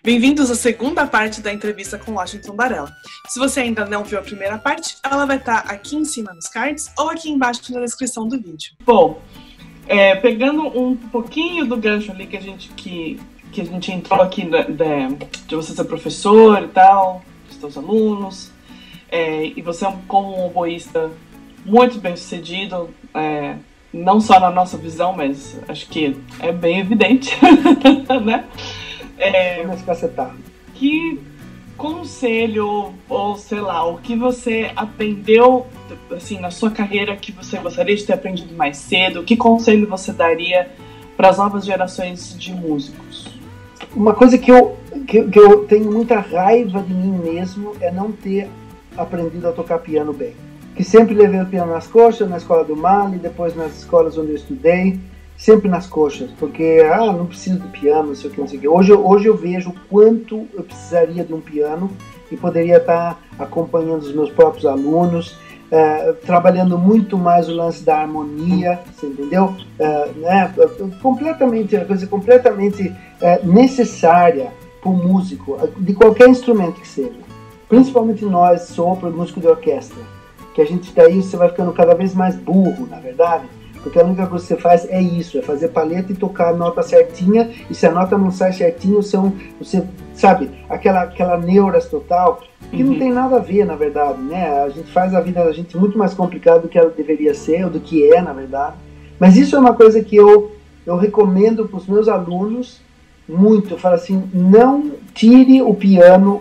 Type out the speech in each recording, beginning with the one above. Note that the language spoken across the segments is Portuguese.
Bem-vindos à segunda parte da entrevista com Washington Varela. Se você ainda não viu a primeira parte, ela vai estar aqui em cima nos cards ou aqui embaixo na descrição do vídeo. Bom, pegando um pouquinho do gancho ali que a gente entrou aqui de você ser professor e tal, dos seus alunos, e você como um oboísta muito bem sucedido, não só na nossa visão, mas acho que é bem evidente, né? Que conselho, ou sei lá, o que você aprendeu assim, na sua carreira que você gostaria de ter aprendido mais cedo? Que conselho você daria para as novas gerações de músicos? Uma coisa que eu tenho muita raiva de mim mesmo é não ter aprendido a tocar piano bem. Que sempre levei o piano nas coxas, na escola do Mali, depois nas escolas onde eu estudei, sempre nas coxas, porque não preciso de piano, não sei o que, não sei o que. Hoje eu vejo o quanto eu precisaria de um piano e poderia estar acompanhando os meus próprios alunos, trabalhando muito mais o lance da harmonia, você entendeu? Completamente, a coisa completamente necessária para o músico, de qualquer instrumento que seja. Principalmente nós, sopro, músico de orquestra, que a gente daí você vai ficando cada vez mais burro, na verdade, porque a única coisa que você faz é isso, é fazer palheta e tocar a nota certinha, e se a nota não sai certinho, você sabe, aquela neuras total, que não tem nada a ver, na verdade, né? A gente faz a vida da gente muito mais complicada do que ela deveria ser, ou do que é, na verdade. Mas isso é uma coisa que eu recomendo para os meus alunos muito. Eu falo assim, não tire o piano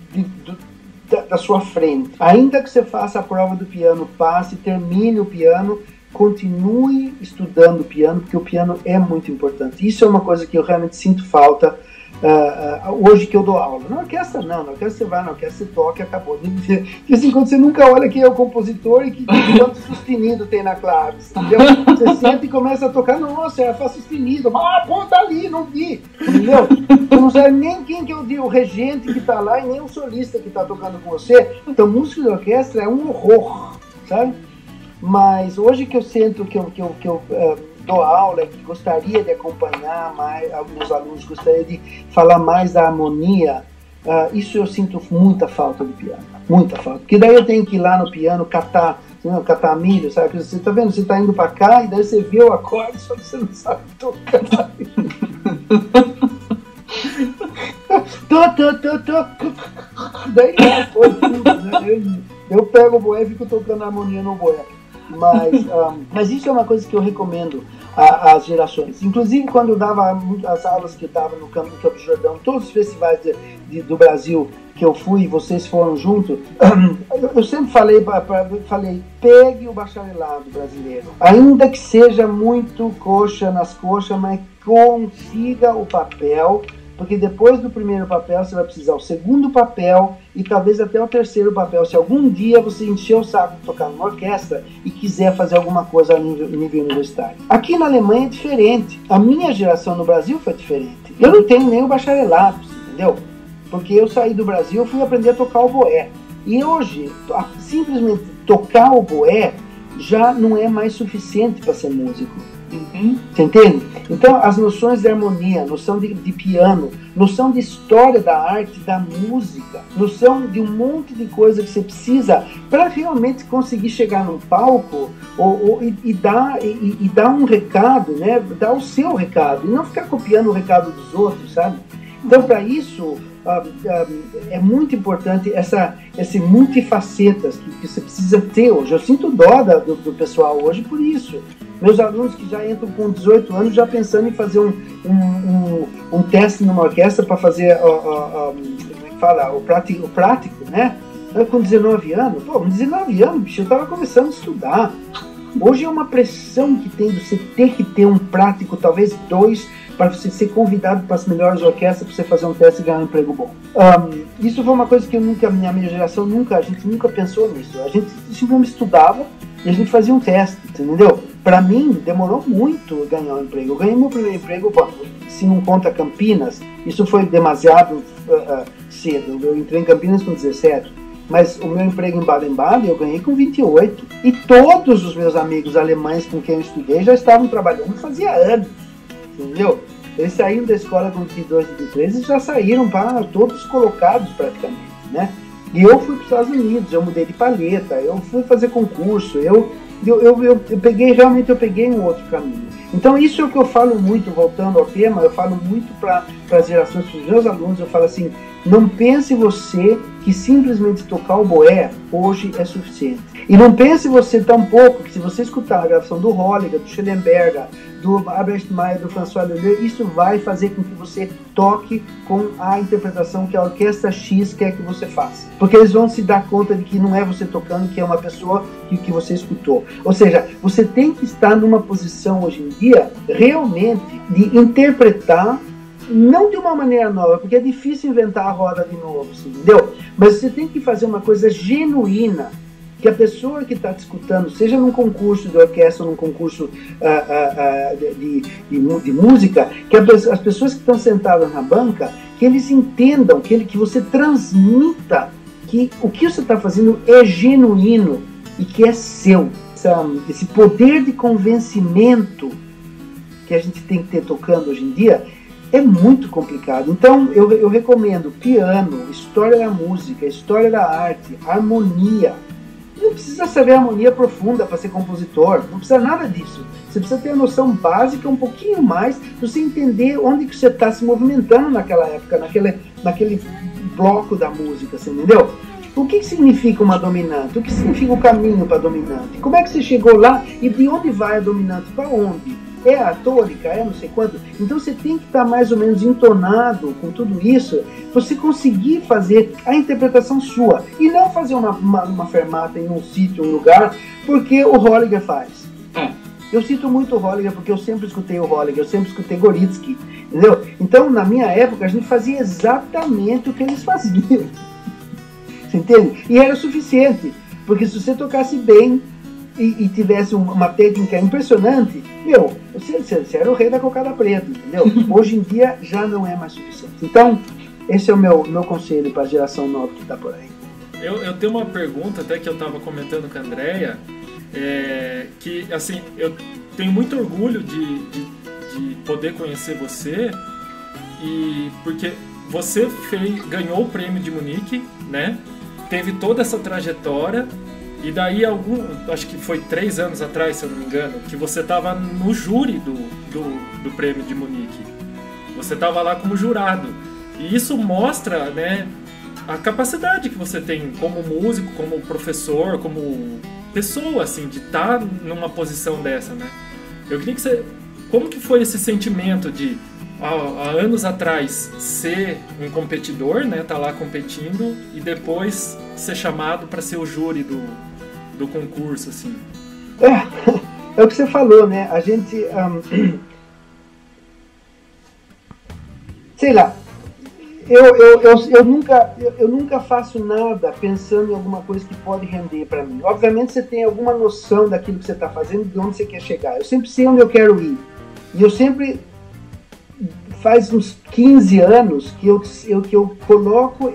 da sua frente. Ainda que você faça a prova do piano, passe, termine o piano, continue estudando o piano, porque o piano é muito importante. Isso é uma coisa que eu realmente sinto falta hoje que eu dou aula. Na orquestra não, na orquestra você vai, na orquestra você toca e acabou. De assim, quando você nunca olha quem é o compositor e quanto sustenido tem na clave, entendeu? Você senta e começa a tocar, nossa, é Fá sustenido, pô, tá ali, não vi, entendeu? Você não sabe nem quem que é o regente que tá lá e nem o solista que tá tocando com você. Então, música de orquestra é um horror, sabe? Mas hoje que eu sinto que eu dou aula, que gostaria de acompanhar mais alguns alunos, gostaria de falar mais da harmonia, isso eu sinto muita falta do piano, muita falta. Porque daí eu tenho que ir lá no piano catar milho, sabe? Você tá vendo? Você tá indo pra cá e daí você vê o acorde, só que você não sabe tocar. Daí eu pego o boé e fico tocando a harmonia no boé. Mas isso é uma coisa que eu recomendo às gerações. Inclusive, quando eu dava as aulas que eu dava no Campo do Jordão, todos os festivais do Brasil que eu fui e vocês foram junto, eu sempre falei, pegue o bacharelado brasileiro. Ainda que seja muito coxa nas coxas, mas consiga o papel, porque depois do primeiro papel você vai precisar o segundo papel e talvez até o terceiro papel, se algum dia você encher o saco de tocar numa orquestra e quiser fazer alguma coisa a nível universitário. Aqui na Alemanha é diferente. A minha geração no Brasil foi diferente. Eu não tenho nem o bacharelado, entendeu? Porque eu saí do Brasil e fui aprender a tocar o boé. E hoje, simplesmente tocar o boé já não é mais suficiente para ser músico. Você entende? Então as noções de harmonia, noção de piano, noção de história da arte, da música, noção de um monte de coisa que você precisa para realmente conseguir chegar num palco e dar um recado, né? Dar o seu recado e não ficar copiando o recado dos outros, sabe? Então para isso é muito importante esse multifacetas que você precisa ter hoje. Eu sinto dó do pessoal hoje por isso. Meus alunos que já entram com 18 anos já pensando em fazer um teste numa orquestra para fazer o prático, né? Eu com 19 anos, com 19 anos, bicho, eu estava começando a estudar. Hoje é uma pressão que tem de você ter que ter um prático, talvez 2, para você ser convidado para as melhores orquestras, para você fazer um teste e ganhar um emprego bom. Isso foi uma coisa que minha geração a gente nunca pensou nisso. A gente simplesmente estudava e a gente fazia um teste, entendeu? Para mim, demorou muito ganhar um emprego. Eu ganhei meu primeiro emprego, se não conta Campinas, isso foi demasiado cedo. Eu entrei em Campinas com 17. Mas o meu emprego em Baden-Baden eu ganhei com 28. E todos os meus amigos alemães com quem eu estudei já estavam trabalhando fazia anos, entendeu? Eles saíram da escola com 22, 23 e já saíram para todos colocados praticamente, né? E eu fui para os Estados Unidos, eu mudei de paleta, eu fui fazer concurso, eu peguei um outro caminho. Então isso é o que eu falo muito, voltando ao tema, eu falo muito para as gerações, para os meus alunos, eu falo assim, não pense você que simplesmente tocar o boé hoje é suficiente. E não pense você tampouco que se você escutar a gravação do Holliger, do Schellenberger, do Albert Mayer, do François Leleu, isso vai fazer com que você toque com a interpretação que a orquestra X quer que você faça. Porque eles vão se dar conta de que não é você tocando, que é uma pessoa que você escutou. Ou seja, você tem que estar numa posição hoje em dia, realmente, de interpretar, não de uma maneira nova, porque é difícil inventar a roda de novo, entendeu? Mas você tem que fazer uma coisa genuína, que a pessoa que está te escutando, seja num concurso de orquestra ou num concurso de música, que as pessoas que estão sentadas na banca, que eles entendam, que você transmita que o que você está fazendo é genuíno e que é seu. Esse poder de convencimento que a gente tem que ter tocando hoje em dia é muito complicado. Então eu recomendo piano, história da música, história da arte, harmonia. Não precisa saber harmonia profunda para ser compositor, não precisa nada disso. Você precisa ter a noção básica, um pouquinho mais, para você entender onde que você está se movimentando naquela época, naquele bloco da música, você entendeu? O que significa uma dominante? O que significa o caminho para a dominante? Como é que você chegou lá e de onde vai a dominante? Para onde? É a tônica? É não sei quanto? Então você tem que estar mais ou menos entonado com tudo isso, para você conseguir fazer a interpretação sua. E não fazer uma fermata em um sítio, um lugar, porque o Holliger faz. Eu cito muito o Holliger porque eu sempre escutei o Holliger, eu sempre escutei Goritsky, entendeu? Então, na minha época, a gente fazia exatamente o que eles faziam. Você entende? E era suficiente, porque se você tocasse bem e tivesse uma técnica impressionante, você era o rei da cocada preta, entendeu? Hoje em dia já não é mais suficiente. Então, esse é o meu conselho para a geração nova que está por aí. Eu tenho uma pergunta até que eu estava comentando com a Andrea, que assim, eu tenho muito orgulho de poder conhecer você, e porque você ganhou o prêmio de Munique, né? Teve toda essa trajetória, e daí acho que foi 3 anos atrás, se eu não me engano, que você estava no júri do prêmio de Munique. Você estava lá como jurado, e isso mostra, né, a capacidade que você tem como músico, como professor, como pessoa, assim, de estar numa posição dessa, né? Eu queria que você... Como que foi esse sentimento de, há anos atrás, ser um competidor, né? Tá lá competindo, e depois ser chamado para ser o júri do concurso, assim? É o que você falou, né? A gente... sei lá... Eu nunca faço nada pensando em alguma coisa que pode render para mim. Obviamente você tem alguma noção daquilo que você está fazendo, de onde você quer chegar. Eu sempre sei onde eu quero ir. E eu sempre, faz uns 15 anos que eu coloco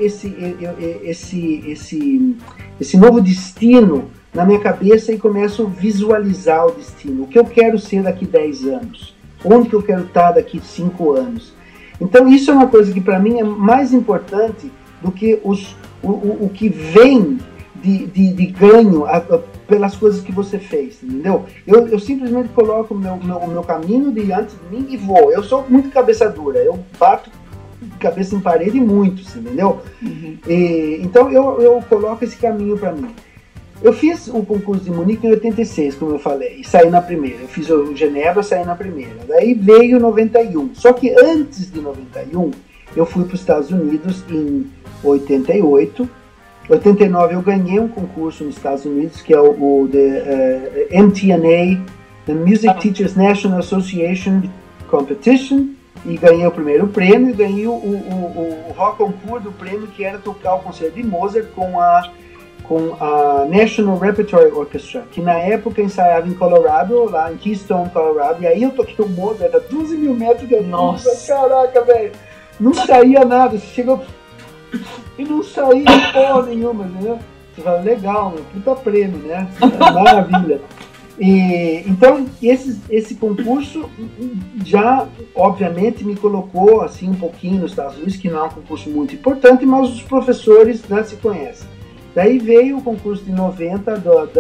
esse novo destino na minha cabeça e começo a visualizar o destino. O que eu quero ser daqui 10 anos? Onde que eu quero estar daqui 5 anos? Então isso é uma coisa que para mim é mais importante do que o que vem de ganho pelas coisas que você fez, entendeu? Eu simplesmente coloco o meu caminho diante de mim e vou. Eu sou muito cabeça dura, eu bato cabeça em parede muito, entendeu? Uhum. Então eu coloco esse caminho para mim. Eu fiz o concurso de Munique em 86, como eu falei, e saí na primeira. Eu fiz o Genebra, saí na primeira. Daí veio 91. Só que antes de 91, eu fui para os Estados Unidos em 88. 89 eu ganhei um concurso nos Estados Unidos, que é o MTNA, the Music Teachers National Association Competition, e ganhei o primeiro prêmio, e ganhei o Rock Concours do prêmio, que era tocar o concerto de Mozart com a National Repertory Orchestra, que na época ensaiava em Colorado, lá em Keystone, Colorado, e aí eu toquei o Mozart a 12 mil metros de altura. Nossa! Caraca, velho! Não saía nada, você chegou e não saía porra nenhuma, né? Você fala, legal, puta prêmio, né? Maravilha! Então, esse concurso já, obviamente, me colocou assim um pouquinho nos Estados Unidos, que não é um concurso muito importante, mas os professores já se conhecem. Daí veio o concurso de 90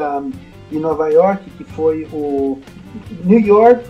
de Nova York, que foi o New York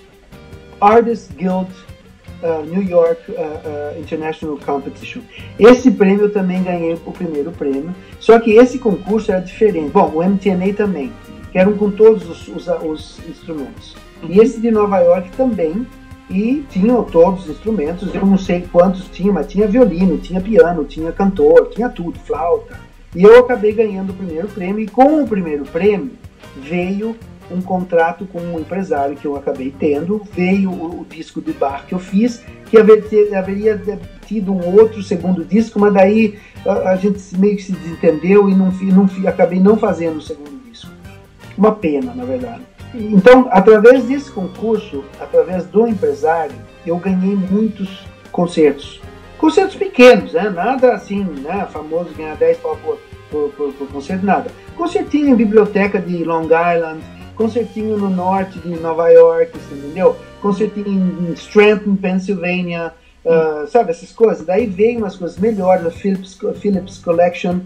Artists Guild New York International Competition. Esse prêmio eu também ganhei o primeiro prêmio, só que esse concurso era diferente. Bom, o MTNA também, que eram com todos os instrumentos. E esse de Nova York também, e tinham todos os instrumentos, eu não sei quantos tinha, mas tinha violino, tinha piano, tinha cantor, tinha tudo, flauta. E eu acabei ganhando o primeiro prêmio, e com o primeiro prêmio veio um contrato com um empresário que eu acabei tendo, veio o disco de bar que eu fiz, que haveria tido um outro segundo disco, mas daí a gente meio que se desentendeu e acabei não fazendo o segundo disco. Uma pena, na verdade. Então, através desse concurso, através do empresário, eu ganhei muitos concertos. Concertos pequenos, né? Nada assim, né? Famoso ganhar 10 pau por concerto, nada. Concertinho em biblioteca de Long Island, concertinho no norte de Nova York, entendeu? Concertinho em Scranton, Pennsylvania, sabe, essas coisas. Daí veio umas coisas melhores, a Phillips Collection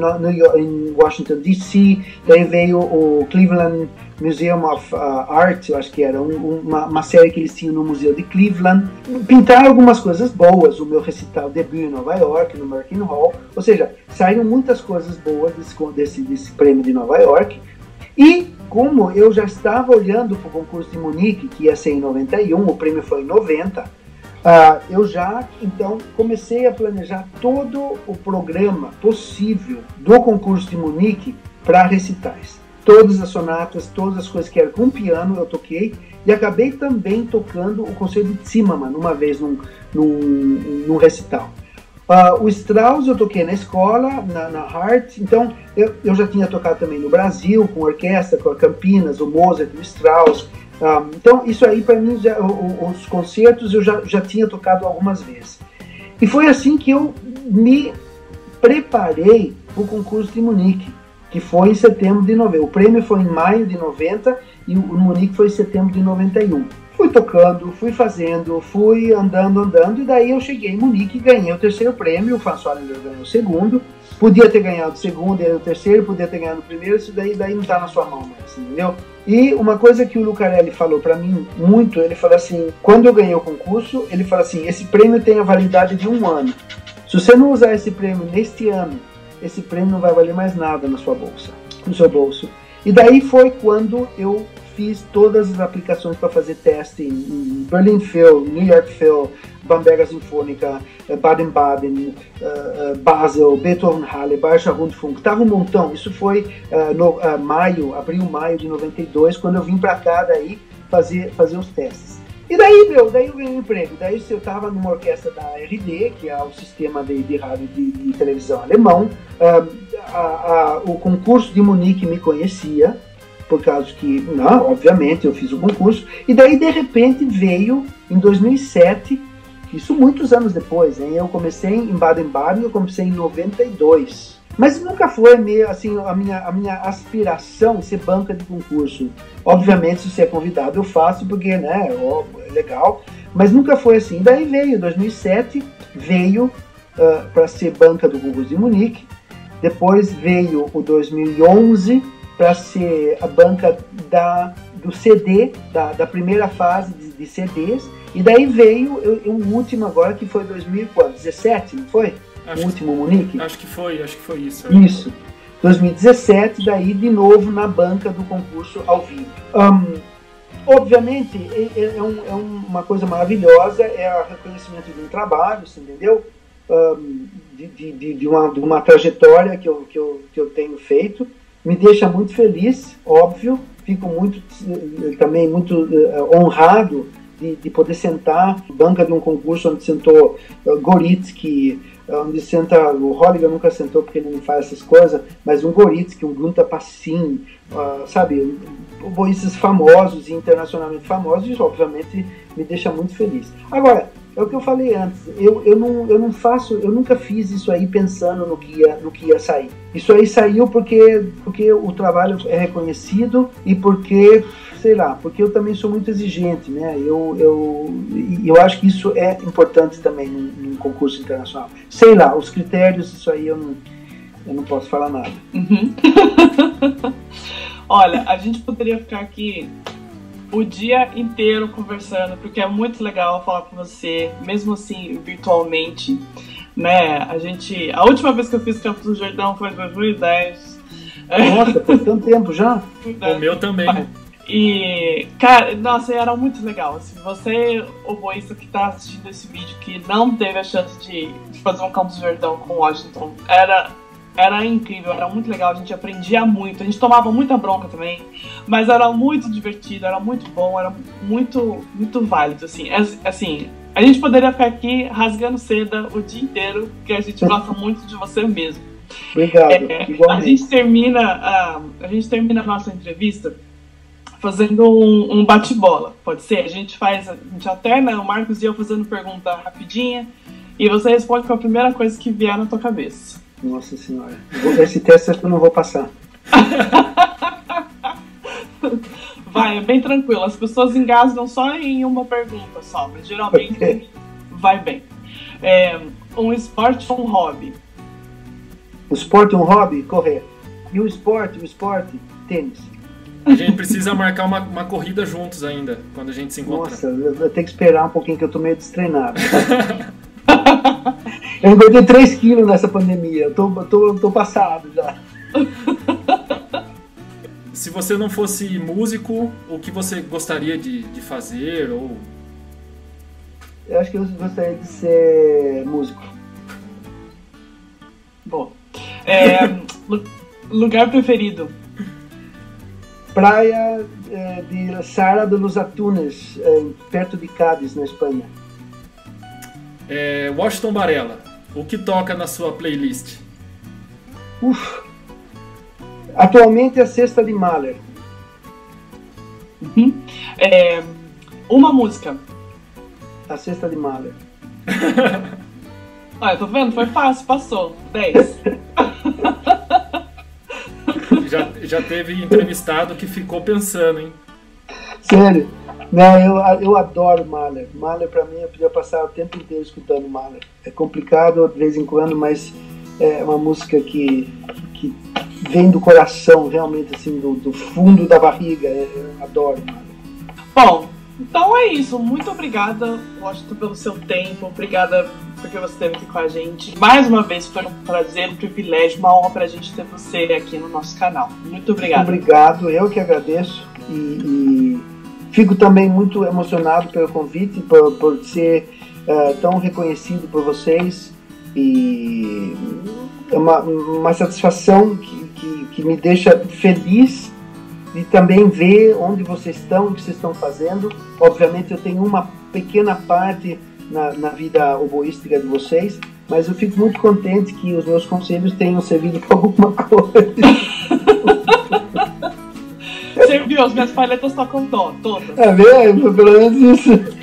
em Washington, D.C., daí veio o Cleveland Museum of Art, eu acho que era uma série que eles tinham no Museu de Cleveland. Pintaram algumas coisas boas, o meu recital debut em Nova York, no American Hall, ou seja, saíram muitas coisas boas desse prêmio de Nova York. E como eu já estava olhando para o concurso de Munique, que ia ser em 91, o prêmio foi em 90, eu já, então, comecei a planejar todo o programa possível do concurso de Munique para recitais. Todas as sonatas, todas as coisas que eram com piano eu toquei, e acabei também tocando o concerto de Zimmermann uma vez num recital. O Strauss eu toquei na escola, na Hart, então eu já tinha tocado também no Brasil, com orquestra, com a Campinas, o Mozart, o Strauss. Então isso aí para mim, os concertos eu já tinha tocado algumas vezes. E foi assim que eu me preparei para o concurso de Munique, que foi em setembro de 90. O prêmio foi em maio de 90 e o Munique foi em setembro de 91. Fui tocando, fui fazendo, fui andando, e daí eu cheguei em Munique e ganhei o terceiro prêmio. O François Lindor ganhou o segundo. Podia ter ganhado o segundo, e o terceiro, podia ter ganhado o primeiro, isso daí não está na sua mão mais, entendeu? E uma coisa que o Lucarelli falou para mim muito, ele falou assim, quando eu ganhei o concurso, ele falou assim, esse prêmio tem a validade de 1 ano. Se você não usar esse prêmio neste ano, esse prêmio não vai valer mais nada na sua bolsa, no seu bolso. E daí foi quando eu fiz todas as aplicações para fazer teste em Berlin Phil, New York Phil, Bamberger Sinfônica, Baden-Baden, Basel, Beethoven-Halle, Bayerischer Rundfunk, tava um montão. Isso foi abril, maio de 92, quando eu vim para cá daí fazer os testes. E daí eu ganhei um emprego. Daí eu estava numa orquestra da RD, que é o sistema de rádio e televisão alemão. O concurso de Munique me conhecia, por causa que, obviamente, eu fiz o concurso. E daí, de repente, veio, em 2007, isso muitos anos depois, hein? Eu comecei em Baden-Baden, eu comecei em 92. Mas nunca foi meio, assim, a minha aspiração ser banca de concurso. Obviamente, se você é convidado, eu faço, porque, né, é legal. Mas nunca foi assim. Daí veio, 2007, veio para ser banca do concurso de Munique. Depois veio o 2011 para ser a banca do CD, da primeira fase de CDs. E daí veio o último agora, que foi 2017, não foi? O último Munique? Acho que foi isso. Isso. 2017, daí de novo na banca do concurso ao vivo. Obviamente, é uma coisa maravilhosa, é o reconhecimento de um trabalho, você entendeu? De uma trajetória que eu tenho feito. Me deixa muito feliz, óbvio. Fico também muito honrado de poder sentar na banca de um concurso onde sentou Goritsky, onde senta o Holliger, nunca sentou porque ele não faz essas coisas, mas um Goritsky, um Gunter Passin, sabe, voices famosos e internacionalmente famosos, isso obviamente me deixa muito feliz. Agora, É o que eu falei antes. Eu nunca fiz isso aí pensando no que ia sair. Isso aí saiu porque o trabalho é reconhecido e porque, sei lá, porque eu também sou muito exigente, né? Eu acho que isso é importante também num concurso internacional. Sei lá, os critérios, isso aí eu não posso falar nada. Uhum. Olha, a gente poderia ficar aqui o dia inteiro conversando, porque é muito legal falar com você, mesmo assim, virtualmente, né? A última vez que eu fiz Campos do Jordão foi em 2010. Nossa, faz tanto tempo já? O meu também. E, cara, nossa, era muito legal. Se você, o boísta que tá assistindo esse vídeo, que não teve a chance de fazer um Campos do Jordão com Washington, era incrível, era muito legal, a gente aprendia muito, a gente tomava muita bronca também, mas era muito divertido, era muito bom, era muito, muito válido, assim, a gente poderia ficar aqui rasgando seda o dia inteiro, porque a gente gosta muito de você mesmo. Obrigado, igualmente. A gente termina a nossa entrevista fazendo um bate-bola, pode ser? A gente alterna, o Marcos e eu fazendo pergunta rapidinha, e você responde com a primeira coisa que vier na tua cabeça. Nossa senhora, esse teste eu não vou passar. Vai, é bem tranquilo. As pessoas engasgam só em uma pergunta só, mas geralmente vai bem. Um esporte ou um hobby? O esporte é um hobby? Correr. E o esporte? Tênis. A gente precisa marcar uma corrida juntos ainda, quando a gente se encontra. Nossa, eu vou ter que esperar um pouquinho, que eu tô meio destreinado. Eu engordei 3 quilos nessa pandemia, eu tô passado já. Se você não fosse músico, o que você gostaria de fazer? Ou... Eu acho que eu gostaria de ser músico. Bom, lugar preferido? Praia de Serra de los Atunes, perto de Cádiz, na Espanha. Washington Varela, o que toca na sua playlist? Atualmente a Sexta de Mahler. Uhum. Uma música? A Sexta de Mahler. Olha, tô vendo? Foi fácil, passou. 10. Já teve entrevistado que ficou pensando, hein? Sério? Não, eu adoro Mahler. Mahler, pra mim, eu podia passar o tempo inteiro escutando Mahler. É complicado de vez em quando, mas é uma música que vem do coração, realmente, assim, do fundo da barriga. Eu adoro Mahler. Bom, então é isso. Muito obrigada, Washington, pelo seu tempo. Obrigada porque você esteve aqui com a gente. Mais uma vez, foi um prazer, um privilégio, uma honra pra gente ter você aqui no nosso canal. Muito obrigada. Obrigado, eu que agradeço. E fico também muito emocionado pelo convite, por ser tão reconhecido por vocês. E é uma satisfação que me deixa feliz de também ver onde vocês estão, o que vocês estão fazendo. Obviamente eu tenho uma pequena parte na vida oboística de vocês, mas eu fico muito contente que os meus conselhos tenham servido para alguma coisa. Serviu, as minhas palhetas tocam todas. É mesmo? Pelo menos isso.